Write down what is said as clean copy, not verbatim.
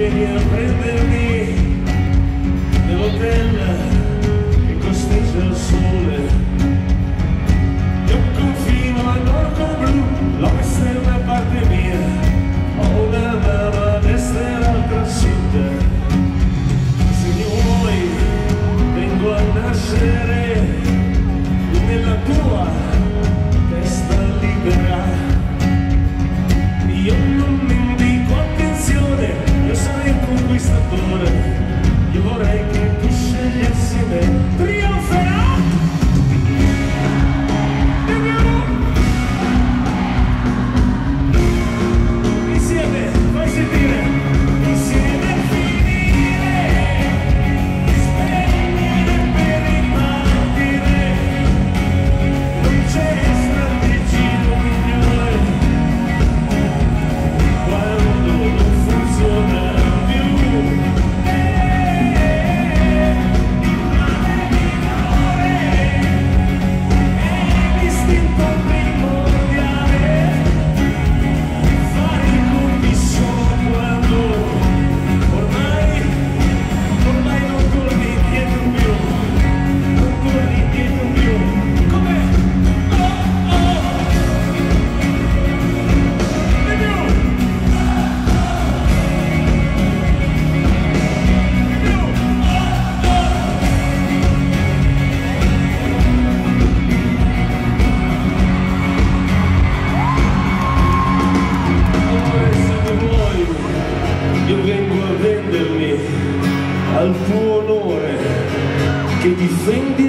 vieni a prendermi nell'hotel che costeggia il sole. Io confino al nord blu, l'ovest è una parte mia, ho una mano a destra e l'altra a sud. Se mi vuoi vengo a nascere nella tua testa libera. Io non mi dico attenzione, io sarei un conquistatore, io vorrei che tu scegliessi me. Trionferà! Insieme, fai sentire, insieme finire, spegnere per ripartire, non c'è strategia migliore quando non funziona più. Rimane minore, è l'istinto primordiale, fare i conti solo quando ormai non torni indietro più, non torni indietro più. Come? Oh, oh! Di più! Amore, se mi vuoi, io vengo a vendermi al tuo onore che difendi